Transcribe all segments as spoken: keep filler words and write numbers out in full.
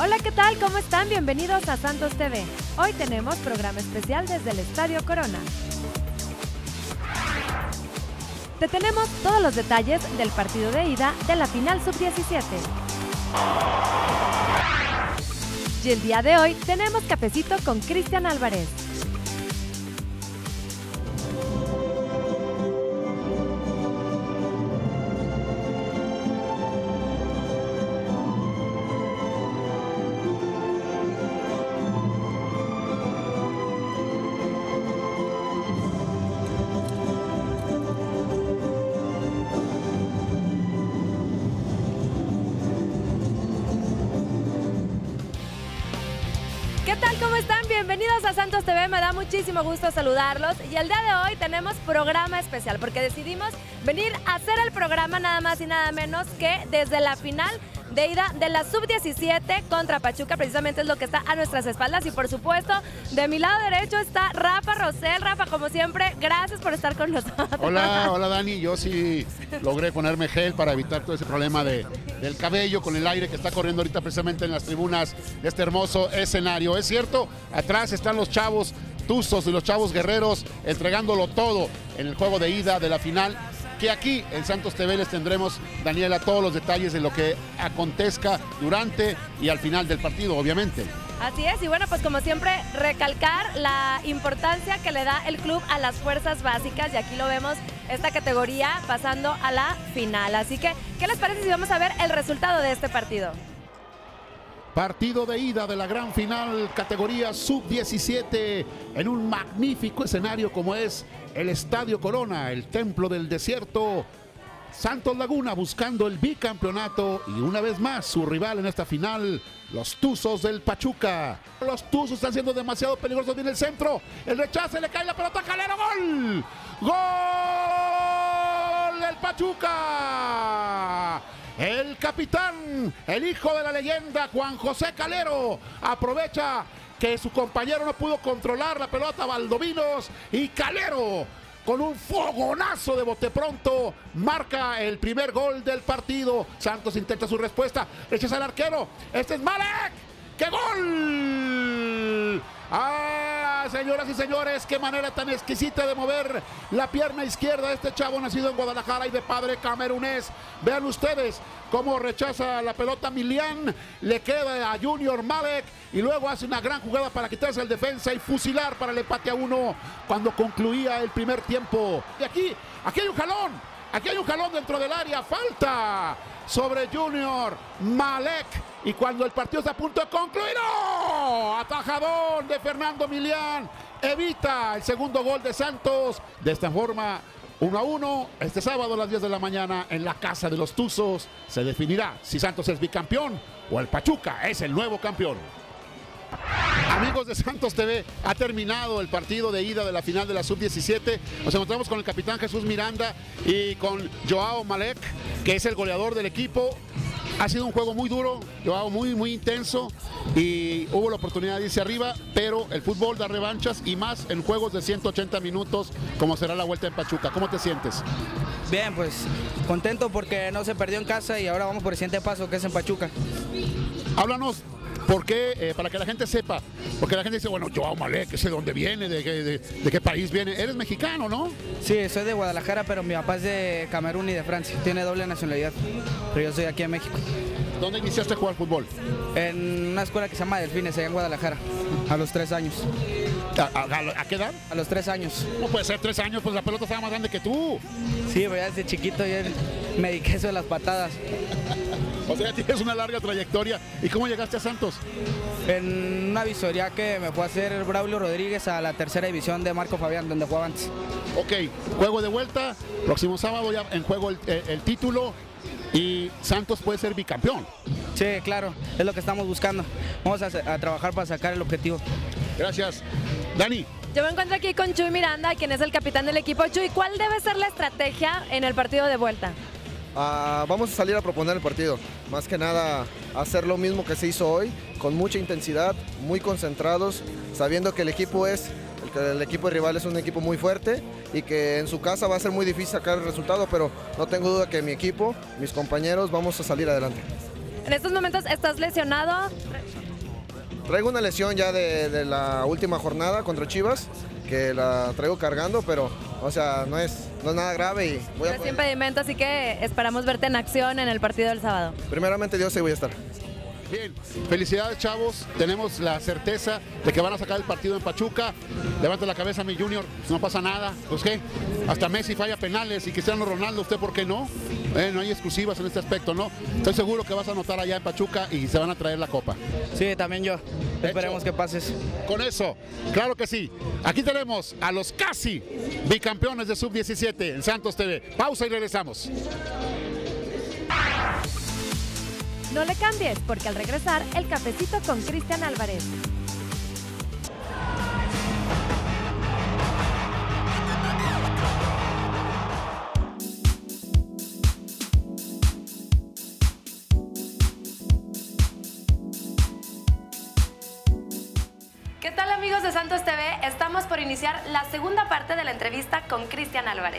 Hola, ¿qué tal? ¿Cómo están? Bienvenidos a Santos T V. Hoy tenemos programa especial desde el Estadio Corona. Te tenemos todos los detalles del partido de ida de la final sub diecisiete. Y el día de hoy tenemos cafecito con Cristian Álvarez. ¿Qué tal? ¿Cómo están? Bienvenidos a Santos T V, me da muchísimo gusto saludarlos y el día de hoy tenemos programa especial porque decidimos venir a hacer el programa nada más y nada menos que desde la final de ida de la sub diecisiete contra Pachuca, precisamente es lo que está a nuestras espaldas y por supuesto de mi lado derecho está Rafa Rosell. Rafa, como siempre, gracias por estar con nosotros. Hola, hola Dani, yo sí logré ponerme gel para evitar todo ese problema de, del cabello con el aire que está corriendo ahorita precisamente en las tribunas de este hermoso escenario. Es cierto, atrás están los chavos tuzos y los chavos guerreros entregándolo todo en el juego de ida de la final, que aquí en Santos T V les tendremos, Daniela, todos los detalles de lo que acontezca durante y al final del partido, obviamente. Así es, y bueno, pues como siempre, recalcar la importancia que le da el club a las fuerzas básicas, y aquí lo vemos, esta categoría pasando a la final. Así que, ¿qué les parece si vamos a ver el resultado de este partido? Partido de ida de la gran final, categoría sub diecisiete, en un magnífico escenario como es el Estadio Corona, el templo del desierto. Santos Laguna buscando el bicampeonato y una vez más su rival en esta final, los Tuzos del Pachuca. Los Tuzos están siendo demasiado peligrosos, viene el centro, el rechace, le cae la pelota, Calero, ¡gol! ¡Gol del Pachuca! El capitán, el hijo de la leyenda, Juan José Calero, aprovecha que su compañero no pudo controlar la pelota, Valdovinos, y Calero, con un fogonazo de bote pronto, marca el primer gol del partido. Santos intenta su respuesta, rechaza al arquero, este es Malek, ¡qué gol! ¡Ah, señoras y señores! ¡Qué manera tan exquisita de mover la pierna izquierda de este chavo nacido en Guadalajara y de padre camerunés! Vean ustedes cómo rechaza la pelota Milian, le queda a Junior Malek y luego hace una gran jugada para quitarse al defensa y fusilar para el empate a uno cuando concluía el primer tiempo. Y aquí, aquí hay un jalón, aquí hay un jalón dentro del área, falta sobre Junior Malek, y cuando el partido está a punto de concluir, ¡oh! Atajadón de Fernando Milian, evita el segundo gol de Santos. De esta forma, uno a uno, este sábado a las diez de la mañana en la casa de los Tuzos se definirá si Santos es bicampeón o el Pachuca es el nuevo campeón. Amigos de Santos T V, ha terminado el partido de ida de la final de la sub diecisiete. Nos encontramos con el capitán Jesús Miranda y con Joao Malek, que es el goleador del equipo. Ha sido un juego muy duro, Joao, muy, muy intenso, y hubo la oportunidad de irse arriba, pero el fútbol da revanchas y más en juegos de ciento ochenta minutos, como será la vuelta en Pachuca. ¿Cómo te sientes? Bien, pues contento porque no se perdió en casa y ahora vamos por el siguiente paso, que es en Pachuca. Háblanos. ¿Por qué? Eh, para que la gente sepa, porque la gente dice, bueno, Joao Malek, que sé de dónde viene, de, de, de, de qué país viene. Eres mexicano, ¿no? Sí, soy de Guadalajara, pero mi papá es de Camerún y de Francia, tiene doble nacionalidad, pero yo soy aquí en México. ¿Dónde iniciaste a jugar fútbol? En una escuela que se llama Delfines, allá en Guadalajara, a los tres años. ¿A, a, a qué edad? A los tres años. No puede ser tres años, pues la pelota estaba más grande que tú. Sí, pero ya desde chiquito yo me dediqué eso de las patadas. O sea, tienes una larga trayectoria. ¿Y cómo llegaste a Santos? En una visoría que me fue a hacer Braulio Rodríguez a la tercera división de Marco Fabián, donde jugaba antes. Ok, juego de vuelta, próximo sábado ya en juego el, el, el título y Santos puede ser bicampeón. Sí, claro, es lo que estamos buscando. Vamos a, a trabajar para sacar el objetivo. Gracias. Dani. Yo me encuentro aquí con Chuy Miranda, quien es el capitán del equipo. Chuy, ¿cuál debe ser la estrategia en el partido de vuelta? Uh, vamos a salir a proponer el partido, más que nada hacer lo mismo que se hizo hoy, con mucha intensidad, muy concentrados, sabiendo que el equipo es, el, que el equipo rival es un equipo muy fuerte y que en su casa va a ser muy difícil sacar el resultado, pero no tengo duda que mi equipo, mis compañeros, vamos a salir adelante. En estos momentos estás lesionado. Traigo una lesión ya de, de la última jornada contra Chivas, que la traigo cargando, pero, o sea, no es, no es nada grave y voy a... No es impedimento, así que esperamos verte en acción en el partido del sábado. Primeramente Dios, ahí voy a estar. Bien, felicidades chavos, tenemos la certeza de que van a sacar el partido en Pachuca. Levante la cabeza mi Junior, no pasa nada, pues qué, hasta Messi falla penales y Cristiano Ronaldo, ¿usted por qué no? Eh, no hay exclusivas en este aspecto, ¿no? Estoy seguro que vas a anotar allá en Pachuca y se van a traer la copa. Sí, también yo. Esperemos que pases. Con eso, claro que sí. Aquí tenemos a los casi bicampeones de sub diecisiete en Santos T V. Pausa y regresamos. No le cambies, porque al regresar, el cafecito con Cristian Álvarez. ¿Qué tal, amigos de Santos T V? Estamos por iniciar la segunda parte de la entrevista con Cristian Álvarez.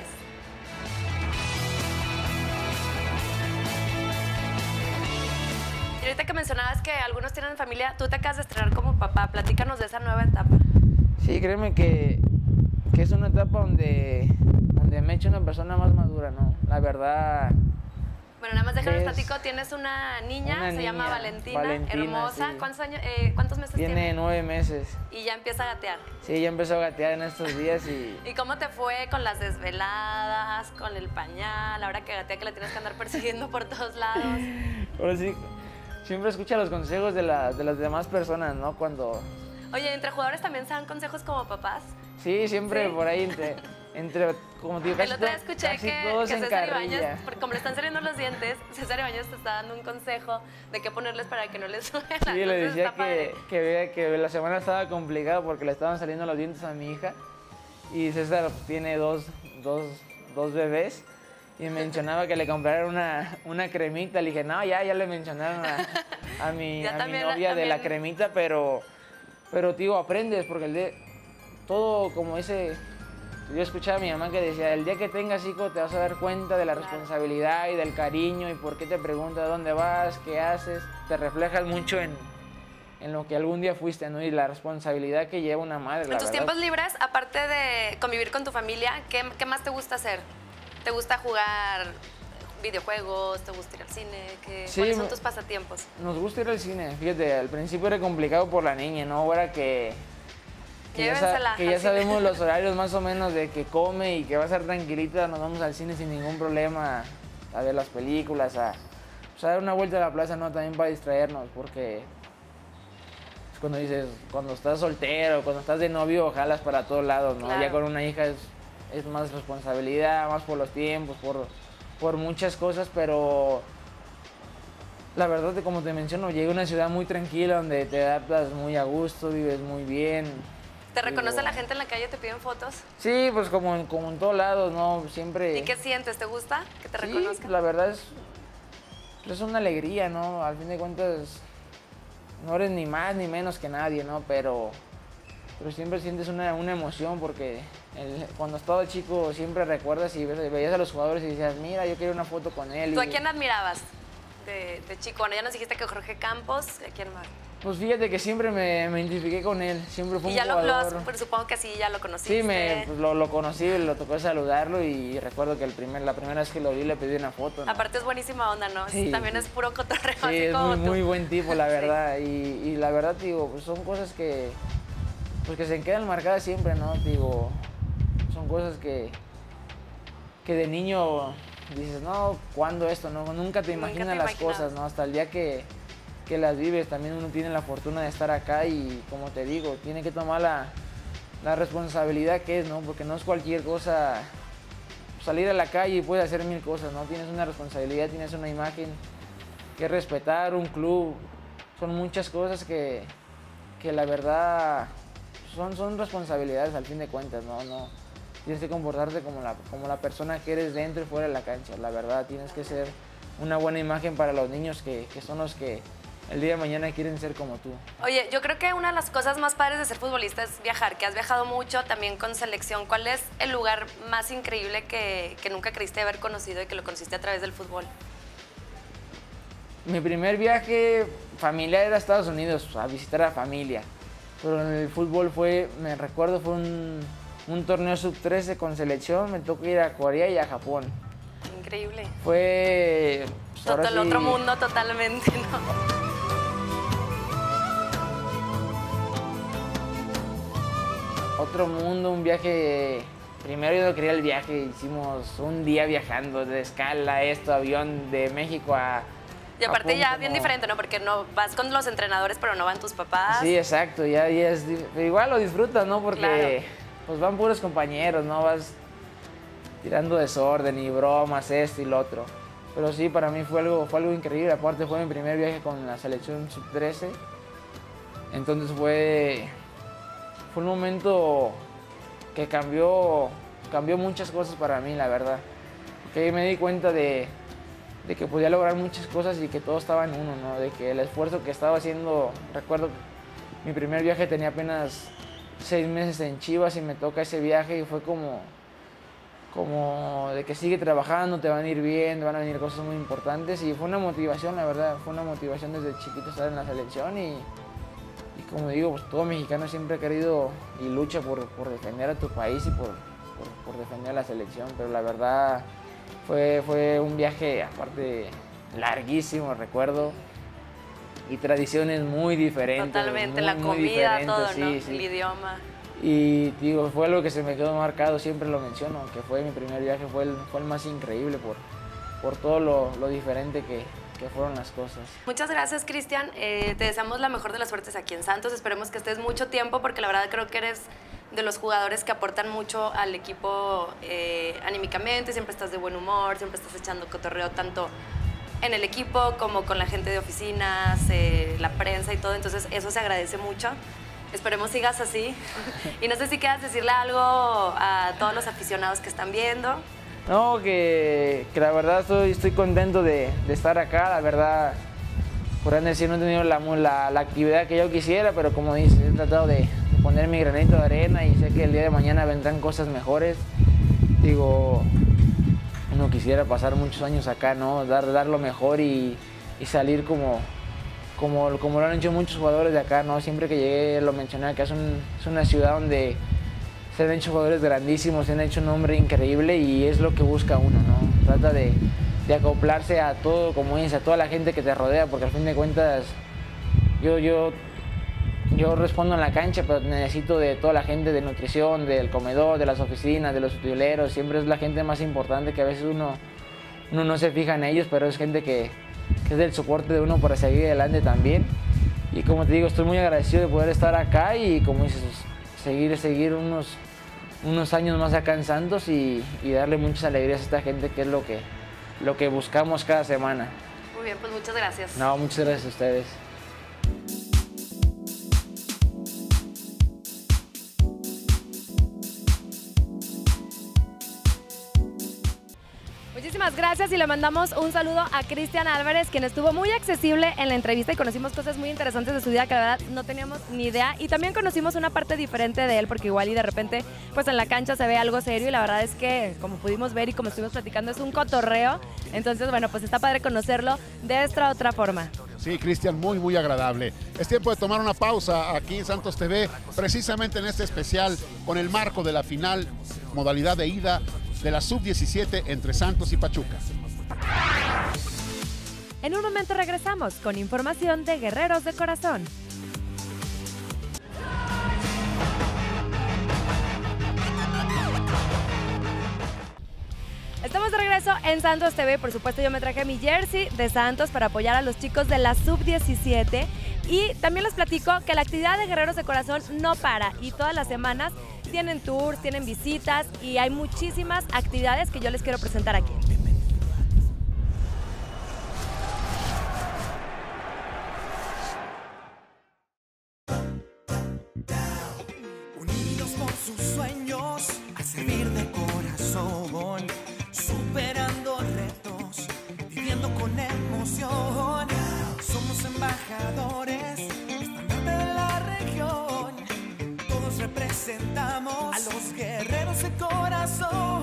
Y ahorita que mencionabas que algunos tienen familia, tú te acabas de estrenar como papá. Platícanos de esa nueva etapa. Sí, créeme que, que es una etapa donde, donde me he hecho una persona más madura, ¿no? La verdad... Bueno, nada más déjame platico, tienes una niña, una se niña, llama Valentina, Valentina, hermosa. sí. ¿Cuántos años, eh, cuántos meses tiene? Tiene nueve meses. Y ya empieza a gatear. Sí, ya empezó a gatear en estos días y... ¿Y cómo te fue con las desveladas, con el pañal, ahora que gatea que la tienes que andar persiguiendo por todos lados? Ahora sí, siempre escucha los consejos de, la, de las demás personas, ¿no? Cuando... Oye, ¿entre jugadores también se dan consejos como papás? Sí, siempre ¿Sí? por ahí entre, entre como digo, El casi, otro día to- escuché casi que, todos que en César carrilla. Ibáñez, porque como le están saliendo los dientes, César Ibáñez te está dando un consejo de qué ponerles para que no les suene. Sí, le decía que, que, vea que la semana estaba complicada porque le estaban saliendo los dientes a mi hija y César tiene dos, dos, dos bebés y mencionaba que le compraron una, una cremita. Le dije, no, ya, ya le mencionaron a, a, mi, Ya a mi también- novia de la también- cremita, pero, pero tío, aprendes porque el de, todo como ese... Yo escuchaba a mi mamá que decía, el día que tengas hijo te vas a dar cuenta de la Claro. responsabilidad y del cariño y por qué te pregunta dónde vas, qué haces. Te reflejas mucho en, en lo que algún día fuiste, ¿no? Y la responsabilidad que lleva una madre, En la tus verdad. tiempos libres, aparte de convivir con tu familia, ¿qué, qué más te gusta hacer? ¿Te gusta jugar videojuegos? ¿Te gusta ir al cine? ¿Qué, Sí, ¿Cuáles son me- tus pasatiempos? Nos gusta ir al cine. Fíjate, al principio era complicado por la niña, ¿no? Ahora que... Que ya, sa- Llévensela que al ya cine. sabemos los horarios más o menos de que come y que va a ser tranquilita, nos vamos al cine sin ningún problema a ver las películas, a, pues, a dar una vuelta a la plaza, ¿no? También para distraernos, porque es cuando dices, cuando estás soltero, cuando estás de novio, jalas para todos lados, ¿no? Claro. Ya con una hija es, es más responsabilidad, más por los tiempos, por, por muchas cosas, pero la verdad, como te menciono, llegué a una ciudad muy tranquila donde te adaptas muy a gusto, vives muy bien. ¿Te reconoce Digo, la gente en la calle, te piden fotos? Sí, pues como en, como en todos lados, ¿no? Siempre... ¿Y qué sientes? ¿Te gusta que te Sí, reconozcan? la verdad es, es una alegría, ¿no? Al fin de cuentas, no eres ni más ni menos que nadie, ¿no? Pero, pero siempre sientes una, una emoción porque el- cuando estaba chico siempre recuerdas y ves- veías a los jugadores y decías, mira, yo quiero una foto con él. ¿Tú y- a quién admirabas de, de chico? Bueno, ya nos dijiste que Jorge Campos, ¿a quién más? Pues fíjate que siempre me, me identifiqué con él, siempre fue Y un ya lo, lo has- jugador... pues, supongo que sí, ya lo conociste. Sí, me, pues, lo, lo conocí, lo tocó saludarlo y recuerdo que el primer, la primera vez que lo vi le pedí una foto, ¿no? Aparte es buenísima onda, ¿no? Sí. También es puro cotorreo, Sí, así es como muy, tú. muy buen tipo, la Sí. verdad. Y, y la verdad, digo, pues son cosas que, pues que se quedan marcadas siempre, ¿no? Digo, son cosas que, que de niño dices, no, ¿cuándo esto? No, nunca te Nunca imaginas te las imaginabas. cosas, ¿no? Hasta el día que, que las vives, también uno tiene la fortuna de estar acá y, como te digo, tiene que tomar la, la responsabilidad que es, ¿no? Porque no es cualquier cosa salir a la calle y puedes hacer mil cosas, ¿no? Tienes una responsabilidad, tienes una imagen que respetar, un club, son muchas cosas que, que la verdad son, son responsabilidades al fin de cuentas, ¿no? No tienes que comportarte como la, como la persona que eres dentro y fuera de la cancha, la verdad, tienes que ser una buena imagen para los niños que, que son los que el día de mañana quieren ser como tú. Oye, yo creo que una de las cosas más padres de ser futbolista es viajar, que has viajado mucho también con selección. ¿Cuál es el lugar más increíble que, que nunca creíste haber conocido y que lo conociste a través del fútbol? mi primer viaje familiar era a Estados Unidos, a visitar a la familia. Pero en el fútbol fue, me recuerdo, fue un, un torneo sub trece con selección, me tocó ir a Corea y a Japón. Increíble. Fue... Pues, Todo el sí, otro mundo totalmente, ¿no? Otro mundo, un viaje... Primero yo no quería el viaje, hicimos un día viajando de escala, esto, avión de México a... Y aparte Japón, ya como... bien diferente, ¿no? Porque no vas con los entrenadores, pero no van tus papás. Sí, exacto, ya, ya es... Igual lo disfrutas, ¿no? Porque Claro. pues van puros compañeros, ¿no? Vas tirando desorden y bromas, esto y lo otro. Pero sí, para mí fue algo, fue algo increíble. Aparte fue mi primer viaje con la selección sub trece. Entonces fue... Fue un momento que cambió, cambió muchas cosas para mí, la verdad. Porque me di cuenta de, de que podía lograr muchas cosas y que todo estaba en uno, ¿no? De que el esfuerzo que estaba haciendo... Recuerdo mi primer viaje tenía apenas seis meses en Chivas y me toca ese viaje y fue como... como de que sigue trabajando, te van a ir bien, te van a venir cosas muy importantes y fue una motivación, la verdad, fue una motivación desde chiquito estar en la selección y, y como digo, pues todo mexicano siempre ha querido y lucha por, por defender a tu país y por, por, por defender a la selección, pero la verdad fue, fue un viaje aparte larguísimo, recuerdo, y tradiciones muy diferentes. Totalmente, muy, la muy comida, diferentes, todo, sí, ¿no? sí. El idioma. Y digo, fue algo que se me quedó marcado, siempre lo menciono, que fue mi primer viaje, fue el, fue el más increíble por, por todo lo, lo diferente que, que fueron las cosas. Muchas gracias, Cristian. Eh, te deseamos la mejor de las suertes aquí en Santos. Esperemos que estés mucho tiempo porque la verdad creo que eres de los jugadores que aportan mucho al equipo eh, anímicamente. Siempre estás de buen humor, siempre estás echando cotorreo tanto en el equipo como con la gente de oficinas, eh, la prensa y todo. Entonces eso se agradece mucho. Esperemos sigas así. Y no sé si quieras decirle algo a todos los aficionados que están viendo. No, que, que la verdad estoy, estoy contento de, de estar acá. La verdad, por decir, no he tenido la, la, la actividad que yo quisiera, pero como dices, he tratado de, de poner mi granito de arena y sé que el día de mañana vendrán cosas mejores. Digo, uno quisiera pasar muchos años acá, ¿no? Dar, dar lo mejor y, y salir como... Como, como lo han hecho muchos jugadores de acá, ¿no? Siempre que llegué lo mencioné, que es, un, es una ciudad donde se han hecho jugadores grandísimos, se han hecho un nombre increíble y es lo que busca uno, ¿no? Trata de, de acoplarse a todo, como dices, a toda la gente que te rodea, porque al fin de cuentas yo, yo, yo respondo en la cancha, pero necesito de toda la gente de nutrición, del comedor, de las oficinas, de los utileros, siempre es la gente más importante que a veces uno, uno no se fija en ellos, pero es gente que... que es del soporte de uno para seguir adelante también. Y como te digo, estoy muy agradecido de poder estar acá y como dices, seguir, seguir unos, unos años más acá en Santos y, y darle muchas alegrías a esta gente, que es lo que, lo que buscamos cada semana. Muy bien, pues muchas gracias. No, muchas gracias a ustedes. Muchísimas gracias y le mandamos un saludo a Cristian Álvarez, quien estuvo muy accesible en la entrevista y conocimos cosas muy interesantes de su vida que la verdad no teníamos ni idea y también conocimos una parte diferente de él porque igual y de repente pues en la cancha se ve algo serio y la verdad es que como pudimos ver y como estuvimos platicando es un cotorreo, entonces bueno pues está padre conocerlo de esta otra forma. Sí, Cristian, muy, muy agradable. Es tiempo de tomar una pausa aquí en Santos T V, precisamente en este especial con el marco de la final, modalidad de ida de la sub diecisiete entre Santos y Pachuca. En un momento regresamos con información de Guerreros de Corazón. Estamos de regreso en Santos T V, por supuesto yo me traje mi jersey de Santos para apoyar a los chicos de la sub diecisiete y también les platico que la actividad de Guerreros de Corazón no para y todas las semanas tienen tours, tienen visitas y hay muchísimas actividades que yo les quiero presentar aquí. Unidos por sus sueños, a servir de corazón, superando retos, viviendo con emoción. Somos embajadores, estandarte de la región. Todos representamos a los guerreros de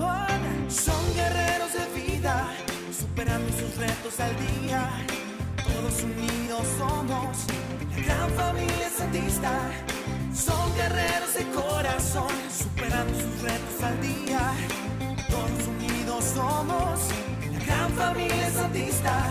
corazón. Son guerreros de vida, superando sus retos al día. Todos unidos somos la gran familia santista. Son guerreros de corazón, superando sus retos al día. Todos unidos somos la gran familia santista.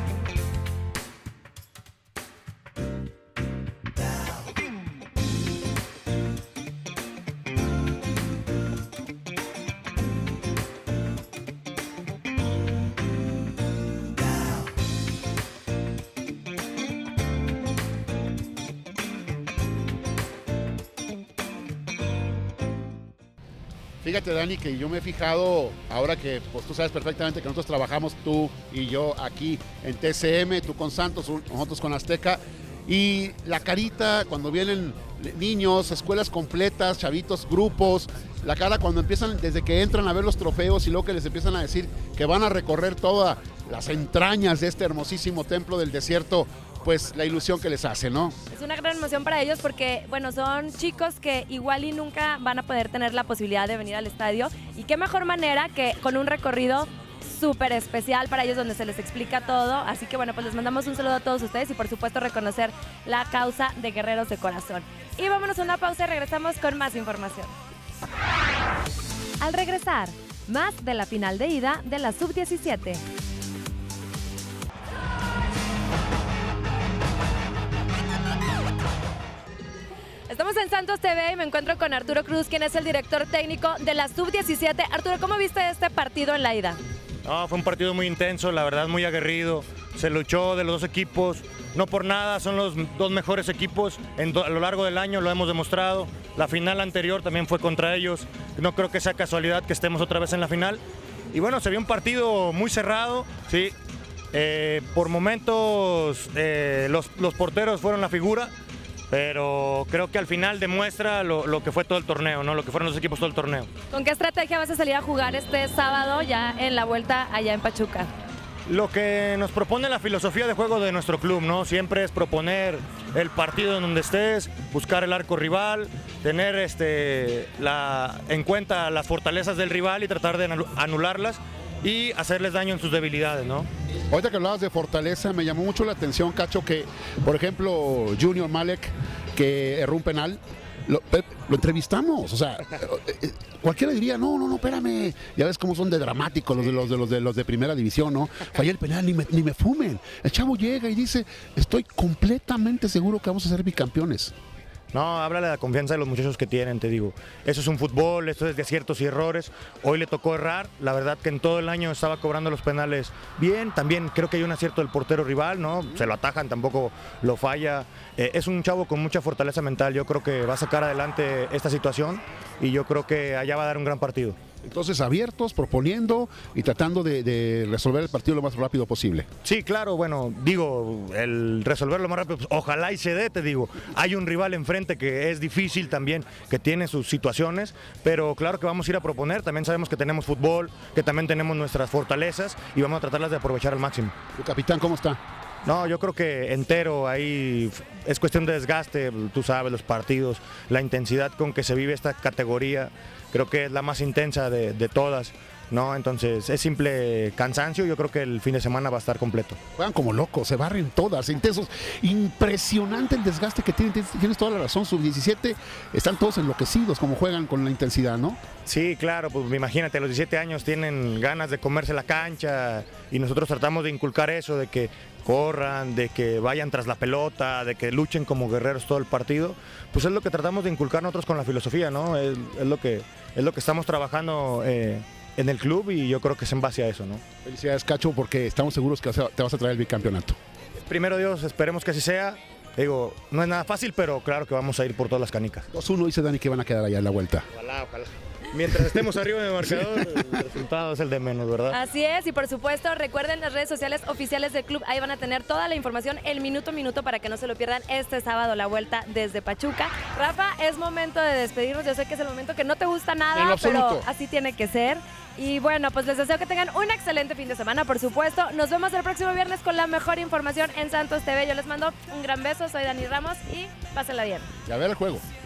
Fíjate, Dani, que yo me he fijado, ahora que pues, tú sabes perfectamente que nosotros trabajamos, tú y yo aquí en T C M, tú con Santos, nosotros con Azteca, y la carita cuando vienen niños, escuelas completas, chavitos, grupos, la cara cuando empiezan, desde que entran a ver los trofeos y luego que les empiezan a decir que van a recorrer todas las entrañas de este hermosísimo templo del desierto, pues la ilusión que les hace, ¿no? Es una gran emoción para ellos porque, bueno, son chicos que igual y nunca van a poder tener la posibilidad de venir al estadio, y qué mejor manera que con un recorrido súper especial para ellos donde se les explica todo. Así que bueno, pues les mandamos un saludo a todos ustedes y por supuesto reconocer la causa de Guerreros de Corazón. Y vámonos a una pausa y regresamos con más información. Al regresar, más de la final de ida de la sub diecisiete. Estamos en Santos T V y me encuentro con Arturo Cruz, quien es el director técnico de la sub diecisiete. Arturo, ¿cómo viste este partido en la ida? No, fue un partido muy intenso, la verdad muy aguerrido, se luchó de los dos equipos, no por nada, son los dos mejores equipos en a lo largo del año, lo hemos demostrado. La final anterior también fue contra ellos, no creo que sea casualidad que estemos otra vez en la final. Y bueno, se vio un partido muy cerrado, sí, eh, por momentos eh, los, los porteros fueron la figura, pero creo que al final demuestra lo, lo que fue todo el torneo, ¿no? Lo que fueron los equipos todo el torneo. ¿Con qué estrategia vas a salir a jugar este sábado ya en la vuelta allá en Pachuca? Lo que nos propone la filosofía de juego de nuestro club, ¿no? Siempre es proponer el partido en donde estés, buscar el arco rival, tener este, la, en cuenta las fortalezas del rival y tratar de anularlas y hacerles daño en sus debilidades, ¿no? Ahorita que hablabas de fortaleza, me llamó mucho la atención, Cacho, que, por ejemplo, Junior Malek, que erró un penal, lo, lo entrevistamos, o sea, cualquiera diría, no, no, no, espérame, ya ves cómo son de dramáticos los de los de los de los de primera división, ¿no? Fallé el penal, ni me, ni me fumen. El chavo llega y dice, estoy completamente seguro que vamos a ser bicampeones. No, habla de la confianza de los muchachos que tienen, te digo. Eso es un fútbol, esto es de aciertos y errores. Hoy le tocó errar, la verdad que en todo el año estaba cobrando los penales bien. También creo que hay un acierto del portero rival, ¿no? Se lo atajan, tampoco lo falla. Eh, es un chavo con mucha fortaleza mental, yo creo que va a sacar adelante esta situación y yo creo que allá va a dar un gran partido. Entonces abiertos, proponiendo y tratando de, de resolver el partido lo más rápido posible. Sí, claro, bueno, digo, el resolverlo más rápido, pues, ojalá y se dé, te digo. Hay un rival enfrente que es difícil también, que tiene sus situaciones, pero claro que vamos a ir a proponer, también sabemos que tenemos fútbol, que también tenemos nuestras fortalezas y vamos a tratarlas de aprovechar al máximo. ¿Tu capitán cómo está? No, yo creo que entero, ahí es cuestión de desgaste, tú sabes, los partidos, la intensidad con que se vive esta categoría, creo que es la más intensa de, de todas, ¿no? Entonces es simple cansancio, yo creo que el fin de semana va a estar completo. Juegan como locos, se barren todas, intensos, impresionante el desgaste que tienen, tienes toda la razón, sub diecisiete, están todos enloquecidos como juegan con la intensidad, ¿no? Sí, claro, pues imagínate, a los diecisiete años tienen ganas de comerse la cancha y nosotros tratamos de inculcar eso, de que corran, de que vayan tras la pelota, de que luchen como guerreros todo el partido, pues es lo que tratamos de inculcar nosotros con la filosofía, ¿no? Es, es, lo, que, es lo que estamos trabajando eh, en el club y yo creo que es en base a eso, ¿no? Felicidades, Cacho, porque estamos seguros que te vas a traer el bicampeonato. Primero Dios, esperemos que así sea. Digo, no es nada fácil, pero claro que vamos a ir por todas las canicas. dos uno dice Dani que van a quedar allá en la vuelta. Ojalá, ojalá. Mientras estemos arriba en el marcador, el resultado es el de menos, ¿verdad? Así es, y por supuesto, recuerden las redes sociales oficiales del club, ahí van a tener toda la información, el minuto a minuto, para que no se lo pierdan este sábado, la vuelta desde Pachuca. Rafa, es momento de despedirnos, yo sé que es el momento que no te gusta nada, pero así tiene que ser. Y bueno, pues les deseo que tengan un excelente fin de semana, por supuesto. Nos vemos el próximo viernes con la mejor información en Santos T V. Yo les mando un gran beso, soy Dani Ramos y pásenla bien. Y a ver el juego.